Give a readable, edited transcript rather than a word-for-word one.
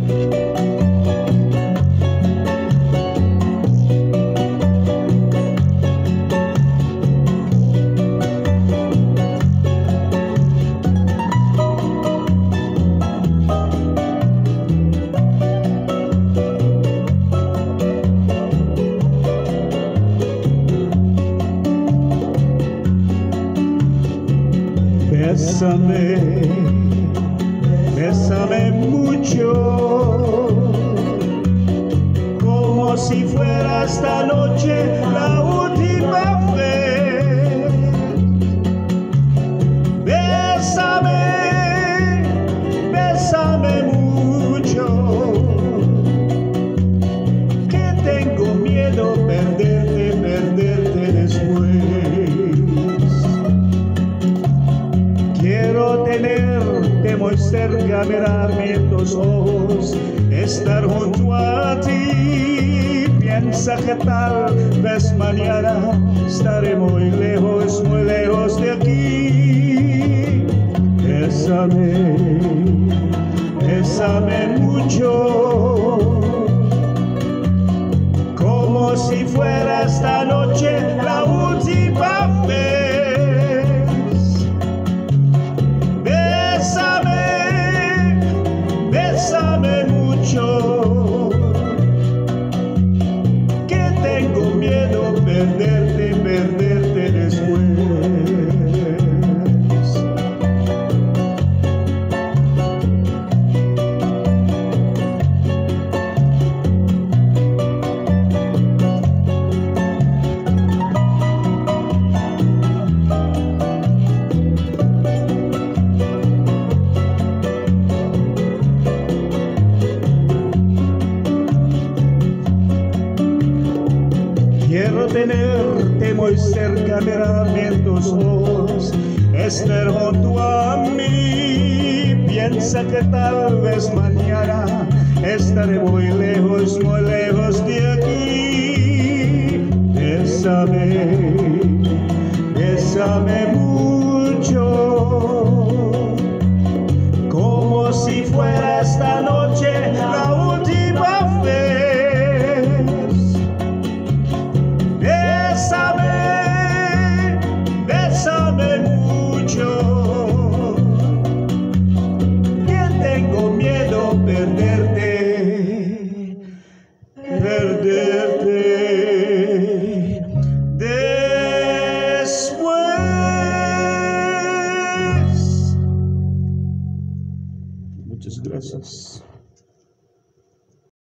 Bésame, bésame mucho, como si fuera esta noche la última vez. Bésame, bésame mucho, que tengo miedo perderte después. Quiero tenerte muy cerca, mirarme en tus ojos, estar junto a ti. Piensa que tal vez mañana estaré muy lejos de aquí. Bésame, bésame mucho, como si fuera esta noche la última vez. Bésame mucho, que tengo miedo perderte después. Quiero tenerte muy cerca, mirarme en tus ojos, estar junto a mí. Piensa que tal vez mañana estaré muy lejos